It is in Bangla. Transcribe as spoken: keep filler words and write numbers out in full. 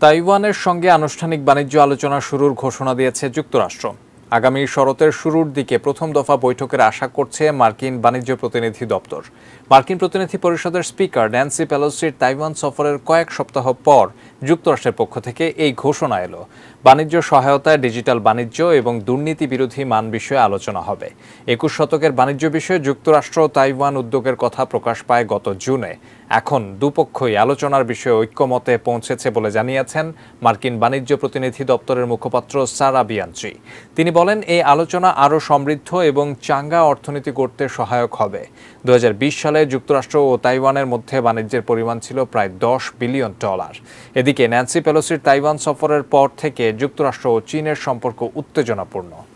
তাইওয়ানের সঙ্গে আনুষ্ঠানিক বাণিজ্য আলোচনা শুরুর ঘোষণা দিয়েছে যুক্তরাষ্ট্র। আগামী শরতের শুরুর দিকে প্রথম দফা বৈঠকের আশা করছে মার্কিন বাণিজ্য প্রতিনিধি দপ্তর। মার্কিন প্রতিনিধি পরিষদের স্পিকার ন্যান্সি পেলোসির তাইওয়ান সফরের কয়েক সপ্তাহ পর যুক্তরাষ্ট্রের পক্ষ থেকে এই ঘোষণা এলো। বাণিজ্য সহায়তায় ডিজিটাল বাণিজ্য এবং দুর্নীতি বিরোধী মান বিষয়ে আলোচনা হবে। একুশ শতকের বাণিজ্য বিষয়ে যুক্তরাষ্ট্র তাইওয়ান উদ্যোগের কথা প্রকাশ পায় গত জুনে। এখন দুপক্ষই আলোচনার বিষয়ে ঐক্যমতে পৌঁছেছে বলে জানিয়েছেন মার্কিন বাণিজ্য প্রতিনিধি দপ্তরের মুখপাত্র সারা বিয়াঞ্চি। তিনি বলেন, এই আলোচনা আরও সমৃদ্ধ এবং চাঙ্গা অর্থনীতি গড়তে সহায়ক হবে। দু হাজার বিশ সালে যুক্তরাষ্ট্র ও তাইওয়ানের মধ্যে বাণিজ্যের পরিমাণ ছিল প্রায় দশ বিলিয়ন ডলার। এদিকে ন্যান্সি পেলোসির তাইওয়ান সফরের পর থেকে যুক্তরাষ্ট্র ও চীনের সম্পর্ক উত্তেজনাপূর্ণ।